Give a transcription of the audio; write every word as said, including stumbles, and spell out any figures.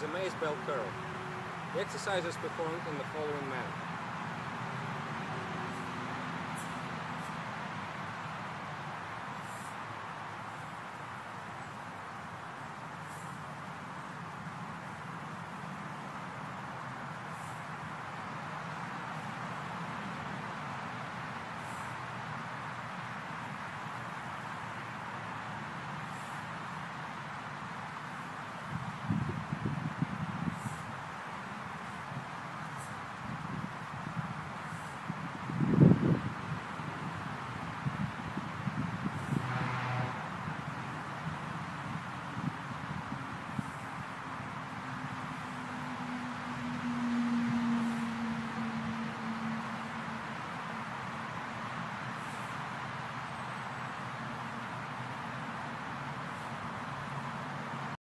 is a mace belt curl. The exercise is performed in the following manner.